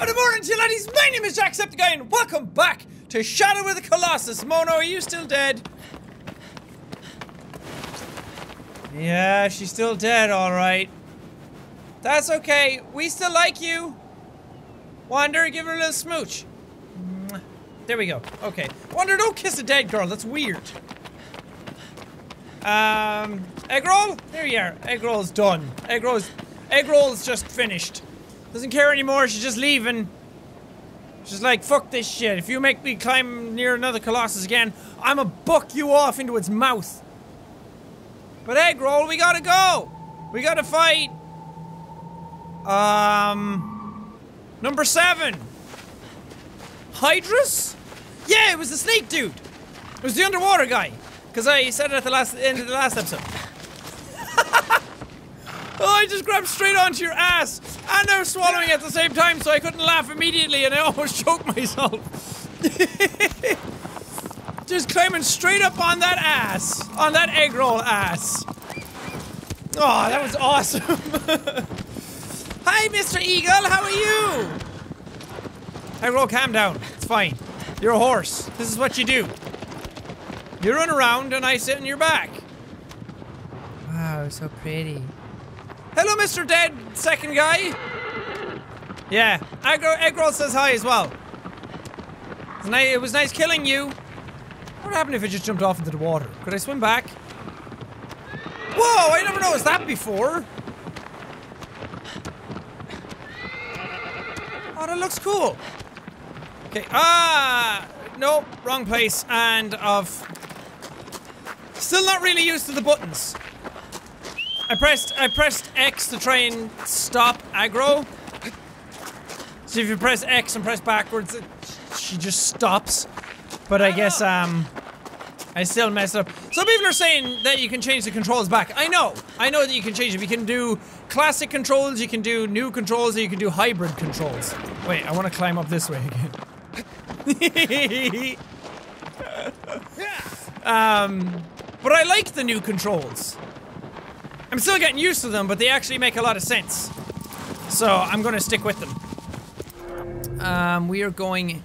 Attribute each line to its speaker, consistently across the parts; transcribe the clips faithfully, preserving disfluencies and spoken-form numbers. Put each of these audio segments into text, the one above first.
Speaker 1: Good morning to you laddies, my name is Jacksepticeye and welcome back to Shadow of the Colossus. Mono, are you still dead? Yeah, she's still dead, alright. That's okay, we still like you. Wander, give her a little smooch. There we go, okay. Wander, don't kiss a dead girl, that's weird. Um, egg roll? There you are, egg roll's done. Egg roll's, egg roll's just finished. Doesn't care anymore, she's just leaving. She's like, fuck this shit. If you make me climb near another Colossus again, I'ma buck you off into its mouth. But egg roll, we gotta go. We gotta fight. Um, number seven. Hydrus? Yeah, it was the snake dude. It was the underwater guy. Cause I said it at the last end of the last episode. Oh, I just grabbed straight onto your ass, and I was swallowing at the same time, so I couldn't laugh immediately, and I almost choked myself. Just climbing straight up on that ass, on that egg roll ass. Oh, that was awesome. Hi, Mister Eagle, how are you? Egg roll, calm down. It's fine. You're a horse. This is what you do. You run around, and I sit on your back. Wow, so pretty. Hello, Mister Dead second guy. Yeah, egg roll says hi as well. It was, nice, it was nice killing you. What would happen if I just jumped off into the water? Could I swim back? Whoa, I never noticed that before. Oh, that looks cool. Okay, ah, nope, wrong place, and of still not really used to the buttons. I pressed I pressed X to try and stop aggro. So if you press X and press backwards, it, she just stops. But I guess um, I still messed up. Some people are saying that you can change the controls back. I know, I know that you can change it. You can do classic controls, you can do new controls, or you can do hybrid controls. Wait, I want to climb up this way again. um, but I like the new controls. I'm still getting used to them, but they actually make a lot of sense. So, I'm gonna stick with them. Um, we are going...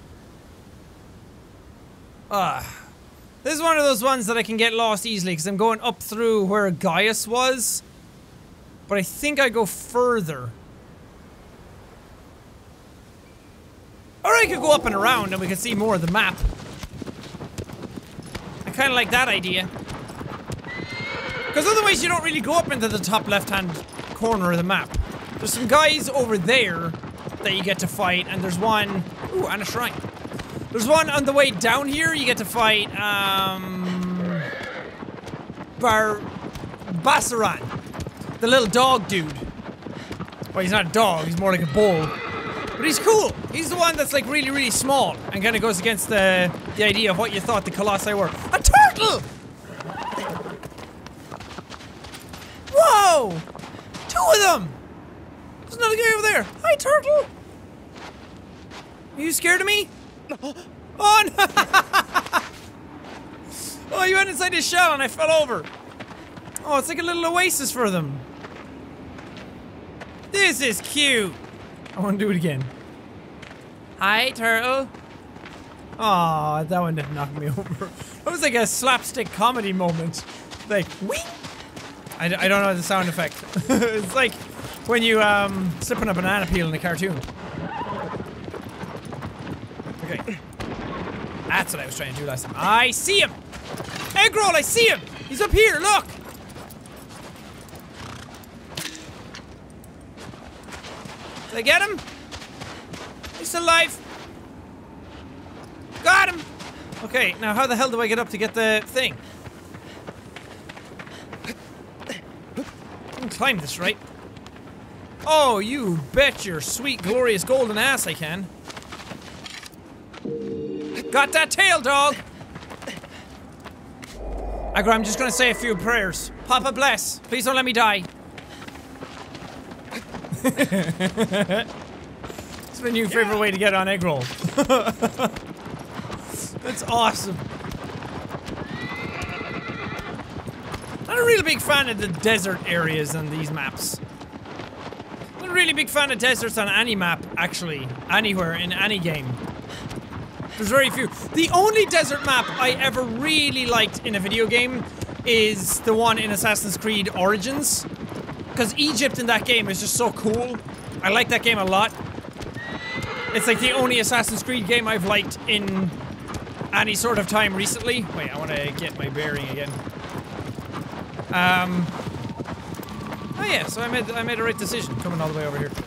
Speaker 1: Ah. Uh, this is one of those ones that I can get lost easily, because I'm going up through where Gaius was. But I think I go further. Or I could go up and around, and we could see more of the map. I kinda like that idea. Because otherwise you don't really go up into the top left-hand corner of the map. There's some guys over there that you get to fight, and there's one... Ooh, and a shrine. There's one on the way down here, you get to fight, um... Bar... Bassaran. The little dog dude. Well, he's not a dog, he's more like a bull. But he's cool. He's the one that's like really, really small, and kind of goes against the, the idea of what you thought the Colossi were. A turtle! Whoa! Two of them! There's another guy over there. Hi, turtle! Are you scared of me? Oh, no! Oh, you went inside his shell and I fell over. Oh, it's like a little oasis for them. This is cute. I want to do it again. Hi, turtle. Aw, that one didn't knock me over. That was like a slapstick comedy moment. Like, whee! I, I don't know the sound effect. It's like when you, um, slip on a banana peel in a cartoon. Okay. That's what I was trying to do last time. I see him! Egg roll, I see him! He's up here, look! Did I get him? He's still alive. Got him! Okay, now how the hell do I get up to get the thing? I can climb this, right? Oh, you bet your sweet, glorious golden ass I can. Got that tail, dog! Agro, I'm just gonna say a few prayers. Papa bless. Please don't let me die. It's my new favorite way to get on egg roll. That's awesome. I'm a real big fan of the desert areas on these maps. really big fan of deserts on any map, actually. Anywhere, in any game. There's very few. The only desert map I ever really liked in a video game is the one in Assassin's Creed Origins. Because Egypt in that game is just so cool. I like that game a lot. It's like the only Assassin's Creed game I've liked in any sort of time recently. Wait, I want to get my bearing again. Um... Oh yeah, so I made I made a right decision coming all the way over here.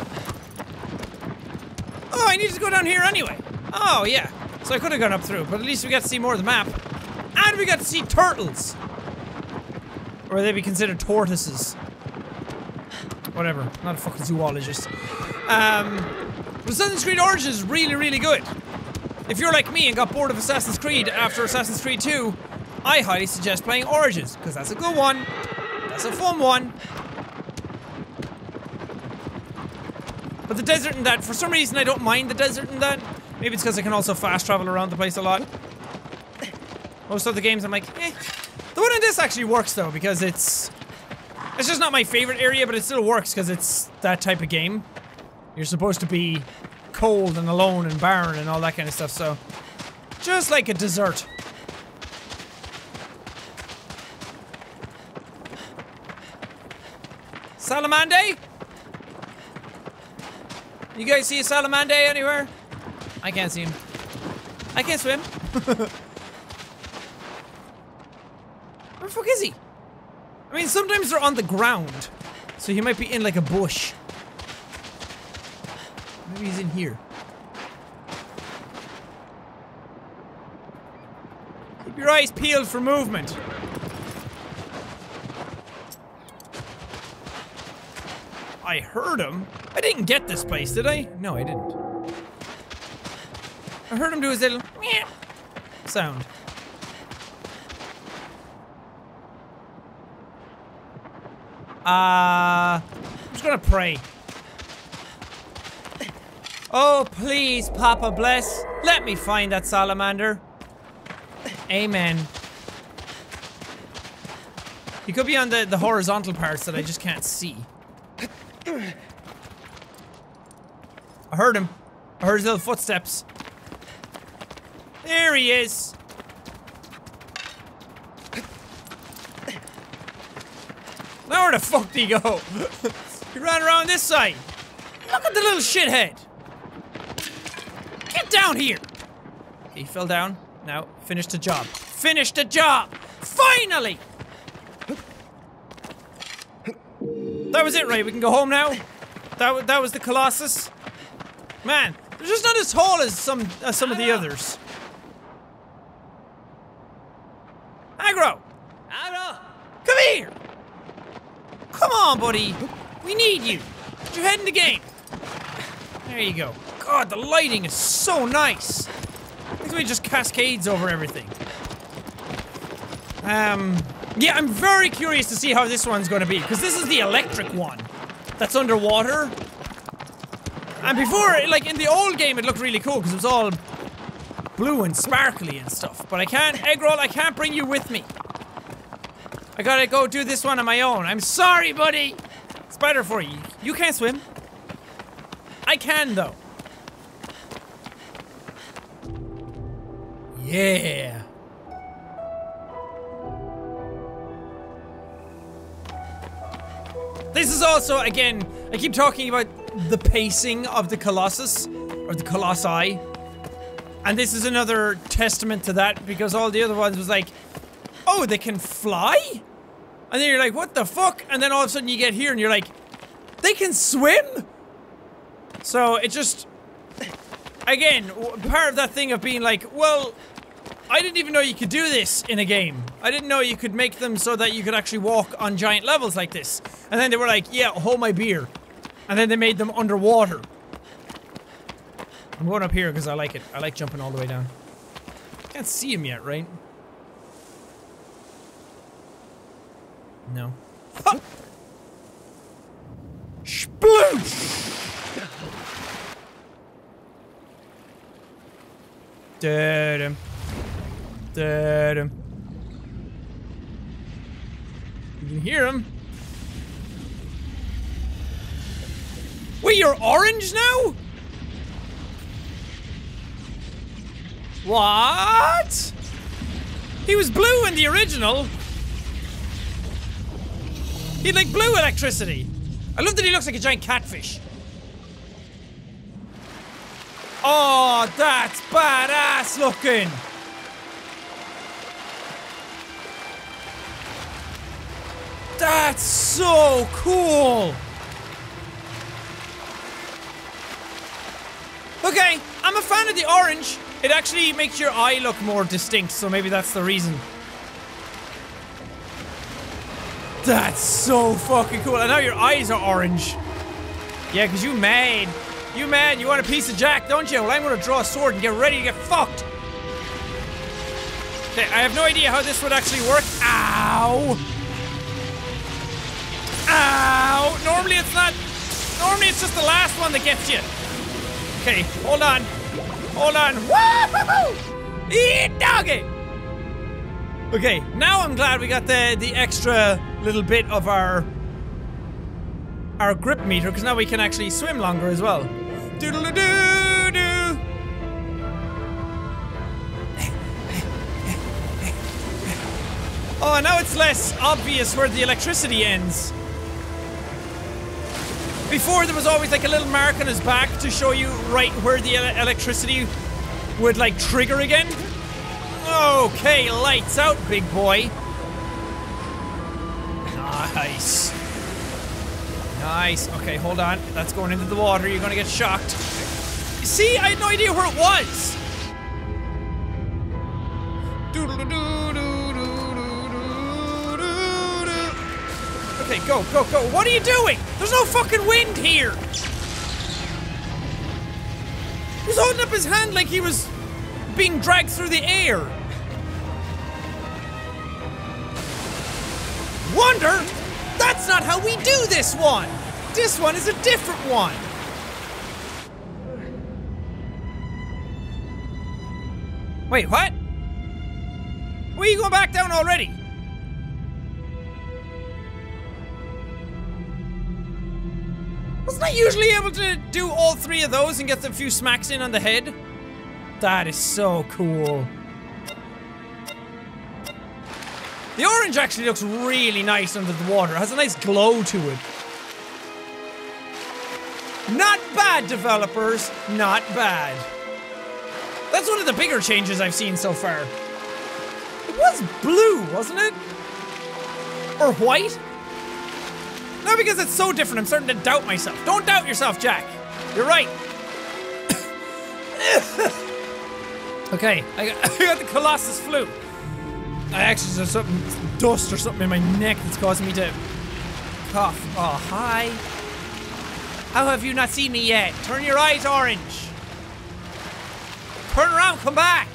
Speaker 1: Oh, I needed to go down here anyway. Oh yeah, so I could have gone up through, but at least we got to see more of the map, and we got to see turtles, or they be considered tortoises. Whatever, not a fucking zoologist. Um, but Assassin's Creed Origins is really really good. If you're like me and got bored of Assassin's Creed after Assassin's Creed two, I highly suggest playing Origins because that's a good one. That's a fun one. But the desert in that, for some reason I don't mind the desert in that. Maybe it's because I can also fast travel around the place a lot. Most other games I'm like, eh. The one in this actually works though, because it's... It's just not my favorite area, but it still works because it's that type of game. You're supposed to be cold and alone and barren and all that kind of stuff, so... Just like a desert. Salamande? You guys see a salamande anywhere? I can't see him. I can't swim. Where the fuck is he? I mean, sometimes they're on the ground. So he might be in like a bush. Maybe he's in here. Keep your eyes peeled for movement. I heard him. I didn't get this place, did I? No, I didn't. I heard him do his little meow sound. Uh, I'm just gonna pray. Oh, please, Papa bless. Let me find that salamander. Amen. He could be on the, the horizontal parts that I just can't see. I heard him. I heard his little footsteps. There he is. Now where the fuck did he go? He ran around this side. Look at the little shithead. Get down here. Okay, he fell down. Now, finish the job. Finish the job! Finally! That was it, right? We can go home now? That, that was the Colossus? Man, they're just not as tall as some, as some of the others. Agro! Agro! Come here! Come on, buddy! We need you! Put your head in the game! There you go. God, the lighting is so nice! Looks like it just cascades over everything. Um... Yeah, I'm very curious to see how this one's gonna be, because this is the electric one that's underwater. And before, like, in the old game, it looked really cool, because it was all blue and sparkly and stuff. But I can't, Eggroll, I can't bring you with me. I gotta go do this one on my own. I'm sorry, buddy! It's better for you. You can't swim. I can, though. Yeah. This is also, again, I keep talking about the pacing of the Colossus, or the Colossi, and this is another testament to that, because all the other ones was like, oh, they can fly? And then you're like, what the fuck? And then all of a sudden you get here and you're like, they can swim? So it just, again, part of that thing of being like, well, I didn't even know you could do this in a game. I didn't know you could make them so that you could actually walk on giant levels like this. And then they were like, yeah, hold my beer. And then they made them underwater. I'm going up here because I like it. I like jumping all the way down. Can't see him yet, right? No. Ha! Sploosh! Da-dum. Da-dum. You can hear him. Wait, you're orange now? What? He was blue in the original. He had like blue electricity. I love that he looks like a giant catfish. Oh, that's badass looking. That's so cool. Okay, I'm a fan of the orange. It actually makes your eye look more distinct, so maybe that's the reason. That's so fucking cool. And now your eyes are orange. Yeah, because you mad. You mad. You want a piece of Jack, don't you? Well, I'm going to draw a sword and get ready to get fucked. Okay, I have no idea how this would actually work. Ow. Ow. Normally it's not... Normally it's just the last one that gets you. Okay, hold on. Hold on. Woo-hoo-hoo! Eat doggy! Okay, now I'm glad we got the the extra little bit of our our grip meter, because now we can actually swim longer as well. Doodle-doo-doo! Oh, now it's less obvious where the electricity ends. Before there was always like a little mark on his back to show you right where the ele electricity would like trigger again. Okay, lights out, big boy. Nice. Nice. Okay, hold on. That's going into the water. You're gonna get shocked. See, I had no idea where it was. Okay, go, go, go. What are you doing? There's no fucking wind here. He's holding up his hand like he was being dragged through the air. Wonder? That's not how we do this one. This one is a different one. Wait, what? Where are you going back down already? Wasn't I usually able to do all three of those and get a few smacks in on the head? That is so cool. The orange actually looks really nice under the water. It has a nice glow to it. Not bad, developers. Not bad. That's one of the bigger changes I've seen so far. It was blue, wasn't it? Or white? Now because it's so different, I'm starting to doubt myself. Don't doubt yourself, Jack. You're right. Okay, I got, I got the Colossus flu. I actually there's something, dust or something in my neck that's causing me to cough. Oh, hi. How have you not seen me yet? Turn your eyes orange. Turn around, come back.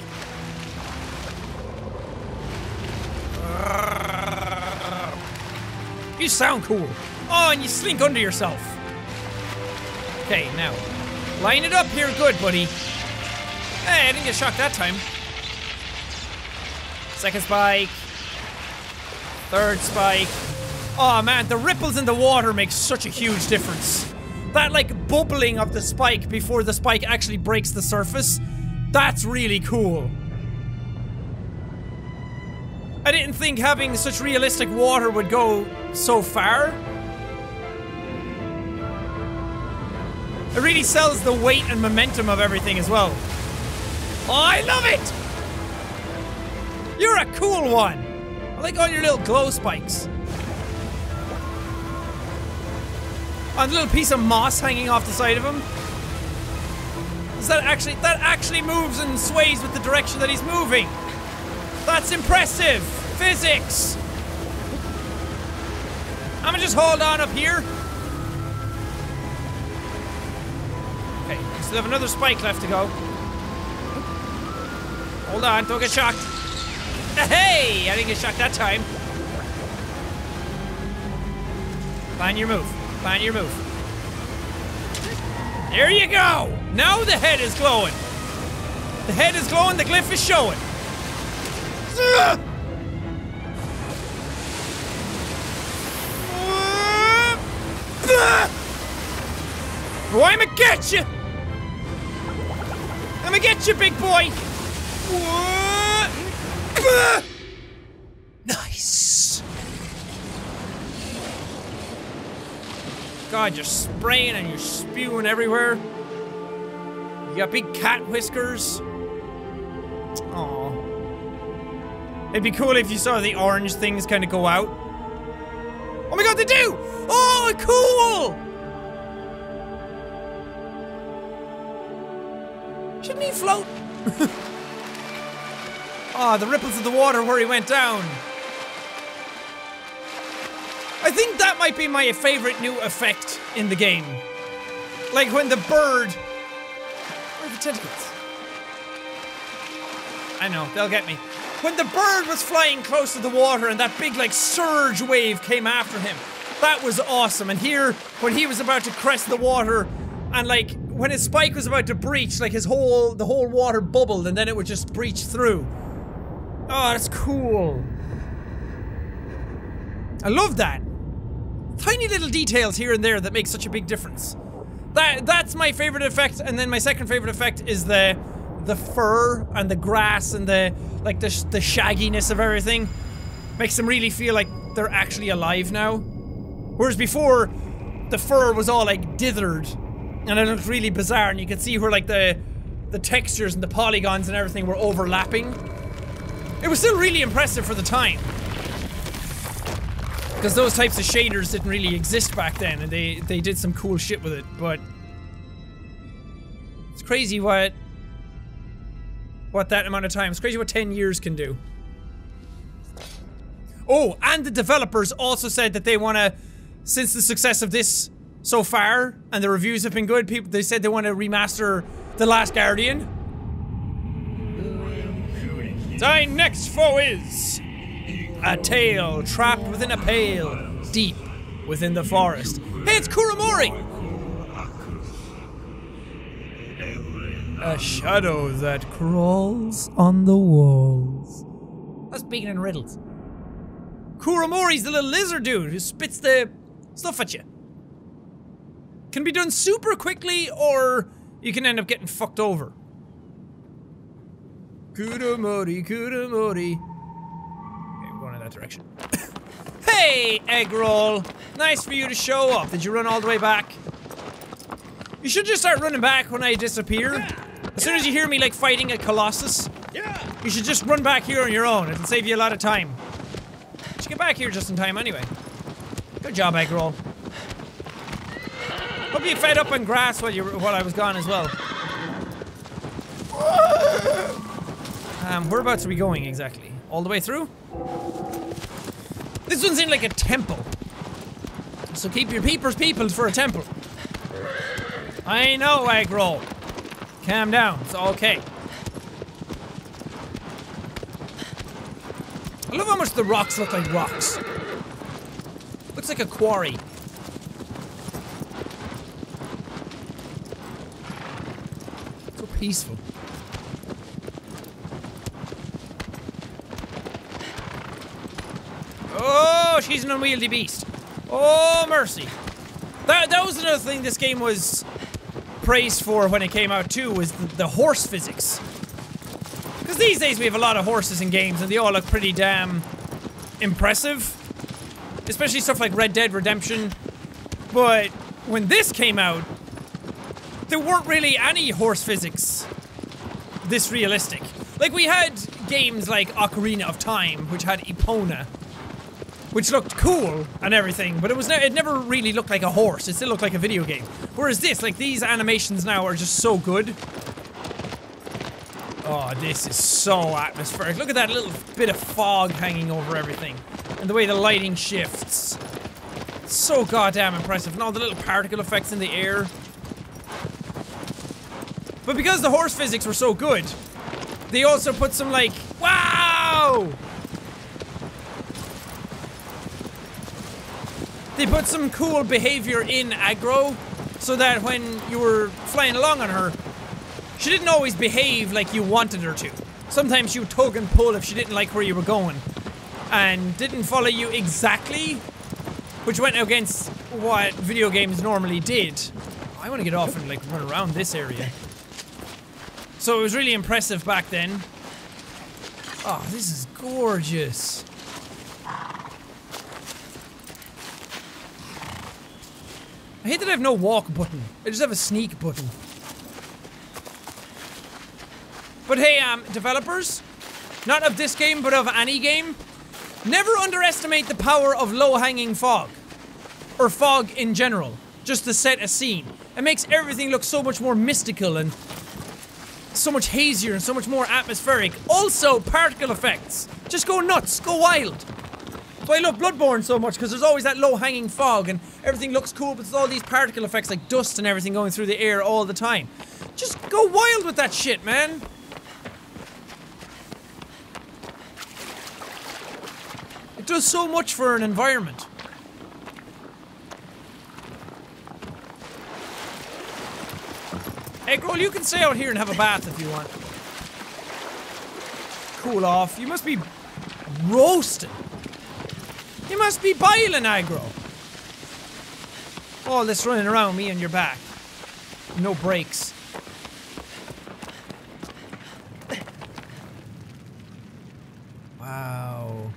Speaker 1: You sound cool. Oh, and you slink under yourself. Okay, now, line it up here good, buddy. Hey, I didn't get shocked that time. Second spike. Third spike. Oh man, the ripples in the water make such a huge difference. That like bubbling of the spike before the spike actually breaks the surface, that's really cool. I didn't think having such realistic water would go so far. It really sells the weight and momentum of everything as well. Oh, I love it! You're a cool one! I like all your little glow spikes. On a little piece of moss hanging off the side of him. Is that actually, that actually moves and sways with the direction that he's moving. That's impressive! Physics! I'ma just hold on up here. Okay, we still have another spike left to go. Hold on, don't get shocked. Hey! I didn't get shocked that time. Plan your move. Plan your move. There you go! Now the head is glowing. The head is glowing, the glyph is showing. Oh, I'ma get you! I'ma get you, big boy! What? Nice! God, you're spraying and you're spewing everywhere. You got big cat whiskers. Aww. It'd be cool if you saw the orange things kind of go out. Oh my god, they do! Oh, cool! Shouldn't he float? Oh, the ripples of the water where he went down. I think that might be my favorite new effect in the game. Like when the bird... Where are the tentacles? I know, they'll get me. When the bird was flying close to the water and that big like surge wave came after him. That was awesome. And here, when he was about to crest the water and like when his spike was about to breach, like his whole, the whole water bubbled and then it would just breach through. Oh, that's cool. I love that. Tiny little details here and there that make such a big difference. That that's my favorite effect, and then my second favorite effect is the the fur and the grass and the like the sh the shagginess of everything. Makes them really feel like they're actually alive now. Whereas before, the fur was all like dithered, and it looked really bizarre, and you could see where like the the textures and the polygons and everything were overlapping. It was still really impressive for the time. Because those types of shaders didn't really exist back then, and they, they did some cool shit with it, but... It's crazy what... What that amount of time, it's crazy what ten years can do. Oh, and the developers also said that they want to, since the success of this so far, and the reviews have been good, people, they said they want to remaster The Last Guardian. Thy next foe is... a tail trapped within a pail, deep within the forest. Hey, it's Kuramori! A shadow that crawls on the walls. That's speaking in riddles. Kuramori's the little lizard dude who spits the stuff at you. Can be done super quickly, or you can end up getting fucked over. Kuramori, Kuramori. Direction. Hey, egg roll! Nice for you to show up. Did you run all the way back? You should just start running back when I disappear. Yeah. As soon as you hear me like fighting a Colossus, yeah. You should just run back here on your own. It'll save you a lot of time. Just get back here just in time anyway. Good job, egg roll. Hope you fed up on grass while you while I was gone as well. Um, whereabouts are we going exactly? All the way through? This one's in like a temple. So keep your peepers peopled for a temple. I know, egg roll. Calm down, it's okay. I love how much the rocks look like rocks. Looks like a quarry. So peaceful. Oh, she's an unwieldy beast. Oh, mercy. That, that was another thing this game was praised for when it came out too, was the, the horse physics. Because these days we have a lot of horses in games and they all look pretty damn impressive. Especially stuff like Red Dead Redemption. But when this came out, there weren't really any horse physics this realistic. Like we had games like Ocarina of Time, which had Epona, which looked cool and everything, but it was ne it never really looked like a horse. It still looked like a video game. Whereas this, like these animations now are just so good. Oh, this is so atmospheric. Look at that little bit of fog hanging over everything. And the way the lighting shifts. It's so goddamn impressive. And all the little particle effects in the air. But because the horse physics were so good, they also put some like, wow! They put some cool behavior in aggro, so that when you were flying along on her, she didn't always behave like you wanted her to. Sometimes she would tug and pull if she didn't like where you were going, and didn't follow you exactly, which went against what video games normally did. I want to get off and like run around this area. So it was really impressive back then. Oh, this is gorgeous. I hate that I have no walk button. I just have a sneak button. But hey, um, developers, not of this game, but of any game, never underestimate the power of low-hanging fog. Or fog in general, just to set a scene. It makes everything look so much more mystical and so much hazier and so much more atmospheric. Also, particle effects. Just go nuts, go wild. That's why I love Bloodborne so much, because there's always that low-hanging fog and everything looks cool, but there's all these particle effects like dust and everything going through the air all the time. Just go wild with that shit, man. It does so much for an environment. Hey, girl, you can stay out here and have a bath if you want. Cool off. You must be roasting. You must be boiling, aggro. All this running around me and your back. No brakes. Wow.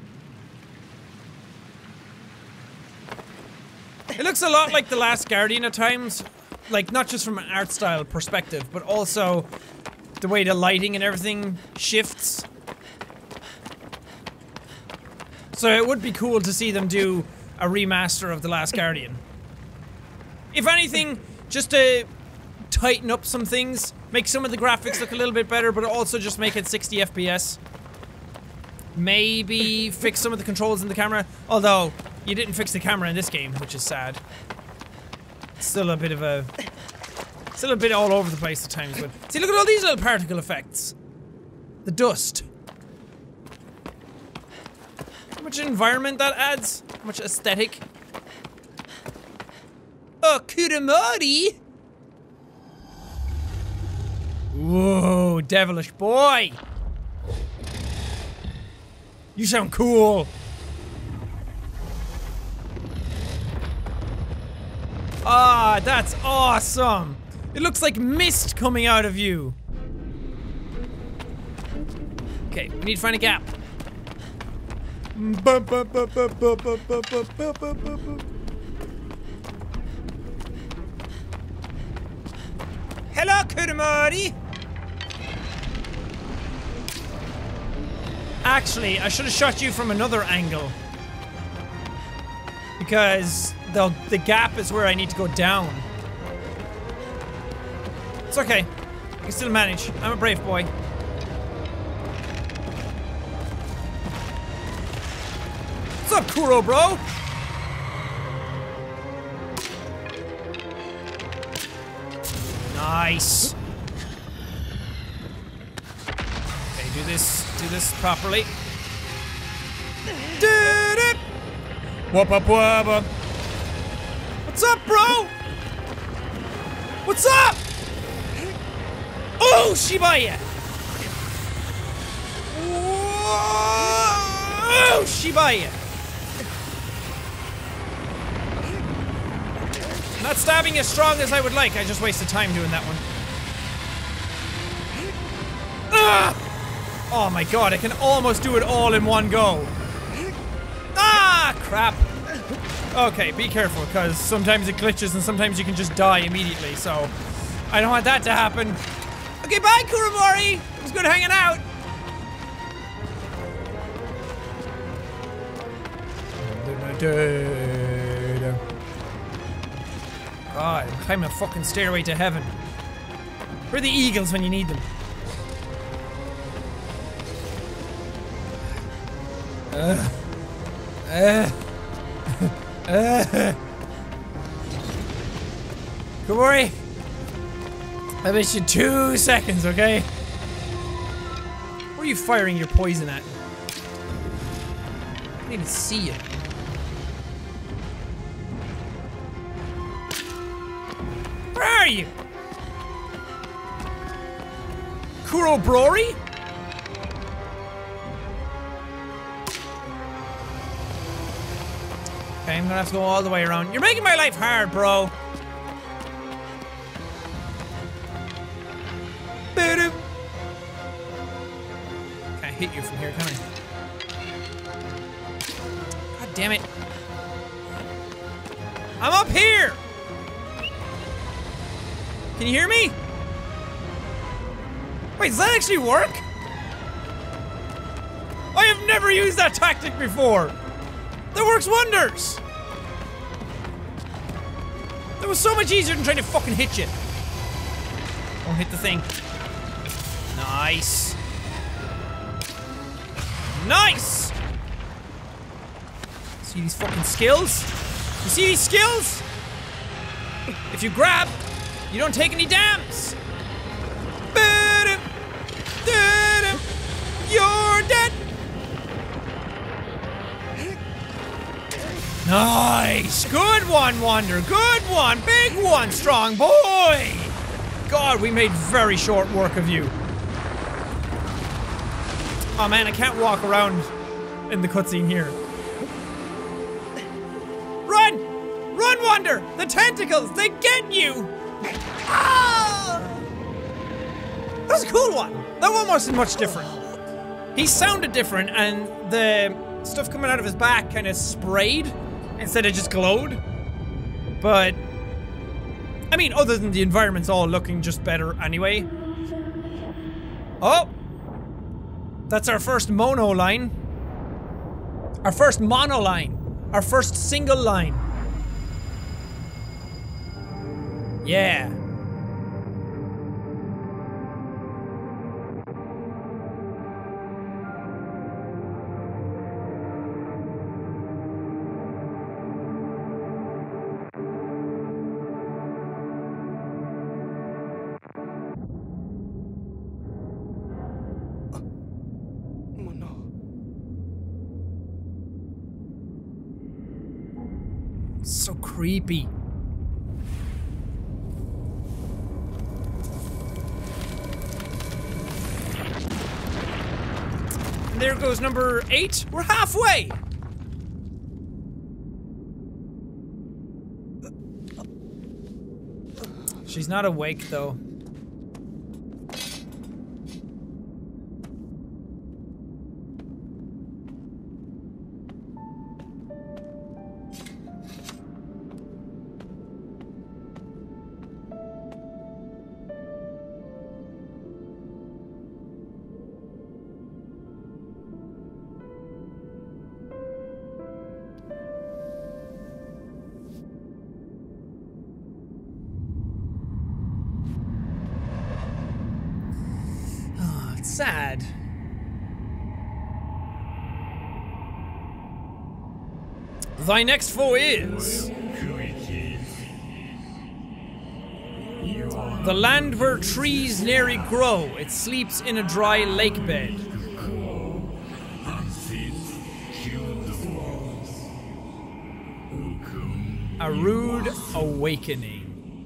Speaker 1: It looks a lot like The Last Guardian at times. Like, not just from an art style perspective, but also the way the lighting and everything shifts. So it would be cool to see them do a remaster of The Last Guardian. If anything, just to tighten up some things, make some of the graphics look a little bit better, but also just make it sixty F P S. Maybe fix some of the controls in the camera, although you didn't fix the camera in this game, which is sad. It's still a bit of a... Still a bit all over the place at times, but... See, look at all these little particle effects. The dust. How much environment that adds? How much aesthetic? Oh, Kuramori! Whoa, devilish boy! You sound cool! Ah, that's awesome! It looks like mist coming out of you. Okay, we need to find a gap. Hello, Kuramori! Actually, I should have shot you from another angle. Because the, the gap is where I need to go down. It's okay. I can still manage. I'm a brave boy. What's up, Kuro, bro? Nice. Okay, do this, do this properly. Did it! Wubba wubba. What's up, bro? What's up? Oh, Shibaya! Oh, Shibaya! Not stabbing as strong as I would like. I just wasted time doing that one. Ah! Oh my god, I can almost do it all in one go. Ah, crap. Okay, be careful, because sometimes it glitches and sometimes you can just die immediately, so I don't want that to happen. Okay, bye, Kuramori! It was good hanging out. God, I'm climbing a fucking stairway to heaven. Where are the eagles when you need them? Uh, uh, uh. Kuramori, I bet you two seconds, okay? Where are you firing your poison at? I can't even see it. Where are you? Kurobrori? Okay, I'm gonna have to go all the way around. You're making my life hard, bro. hit you from here, can I? God damn it. I'm up here! Can you hear me? Wait, does that actually work? I have never used that tactic before! That works wonders! That was so much easier than trying to fucking hit you. Don't hit the thing. Nice. Nice! See these fucking skills? You see these skills? If you grab, you don't take any dams. You're dead. Nice! Good one, Wonder. Good one. Big one, strong boy. God, we made very short work of you. Oh man, I can't walk around in the cutscene here. Run! Run, Wonder! The tentacles, they get you! Ah! That was a cool one. That one wasn't much different. He sounded different, and the stuff coming out of his back kind of sprayed instead of just glowed. But I mean, other than the environment's all looking just better anyway. Oh! That's our first mono line. Our first mono line. Our first single line. Yeah. So creepy. And there goes number eight. We're halfway. She's not awake though. Sad. Thy next foe is the land where trees nary grow. It sleeps in a dry lake bed. A rude awakening.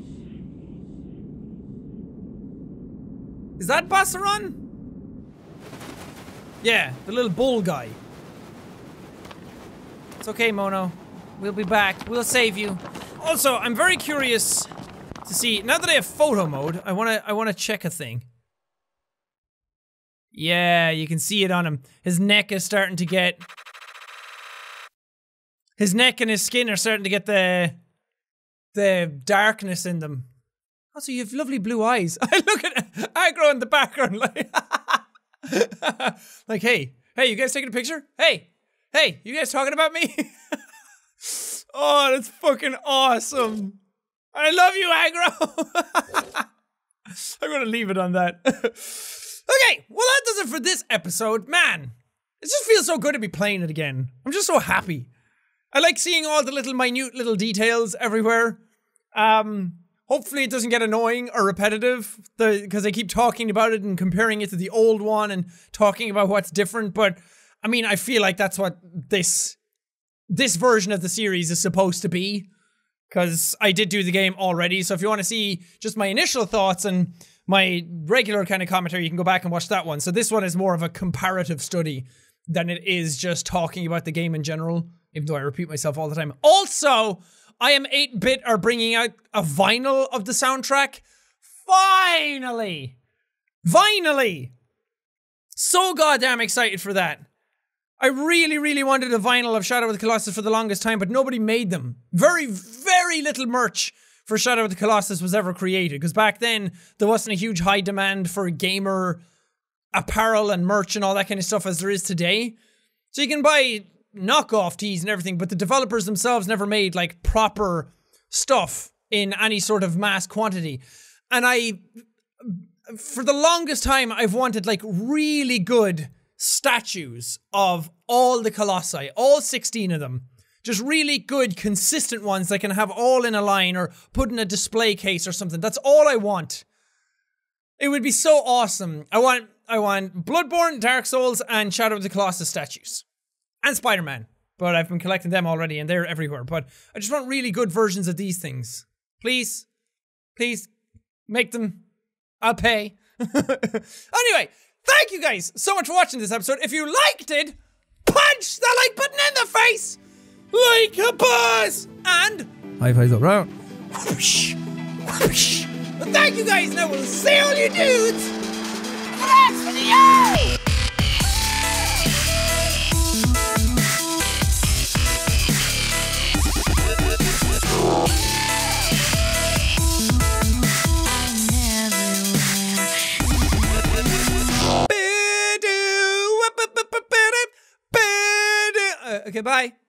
Speaker 1: Is that Bassaron? Yeah, the little bull guy. It's okay, Mono. We'll be back. We'll save you. Also, I'm very curious to see, now that I have photo mode, I wanna I wanna check a thing. Yeah, you can see it on him. His neck is starting to get His neck and his skin are starting to get the the darkness in them. Also, you have lovely blue eyes. I look at Aggro in the background like like, hey, hey, you guys taking a picture? Hey, hey, you guys talking about me? Oh, that's fucking awesome. I love you, Aggro. I'm gonna leave it on that. Okay, well that does it for this episode. Man, it just feels so good to be playing it again. I'm just so happy. I like seeing all the little minute little details everywhere. Um... Hopefully it doesn't get annoying or repetitive, because I keep talking about it and comparing it to the old one and talking about what's different, but I mean, I feel like that's what this this version of the series is supposed to be, because I did do the game already, so if you want to see just my initial thoughts and my regular kind of commentary, you can go back and watch that one. So this one is more of a comparative study than it is just talking about the game in general, even though I repeat myself all the time. Also, I am eight bit are bringing out a vinyl of the soundtrack. Finally! Finally! So goddamn excited for that. I really, really wanted a vinyl of Shadow of the Colossus for the longest time, but nobody made them. Very, very little merch for Shadow of the Colossus was ever created, because back then, there wasn't a huge high demand for gamer apparel and merch and all that kind of stuff as there is today. So you can buy knockoff tees and everything, but the developers themselves never made, like, proper stuff in any sort of mass quantity. And I, for the longest time, I've wanted, like, really good statues of all the Colossi, all sixteen of them. Just really good, consistent ones that can have all in a line or put in a display case or something. That's all I want. It would be so awesome. I want, I want Bloodborne, Dark Souls, and Shadow of the Colossus statues. And Spider-Man. But I've been collecting them already and they're everywhere. But I just want really good versions of these things. Please. Please. Make them. I'll pay. Anyway. Thank you guys so much for watching this episode. If you liked it, punch the like button in the face like a boss. And high fives up round. Whoosh, whoosh. Well, thank you guys. Now we'll see all you dudes. Congrats for the eye. Okay, bye.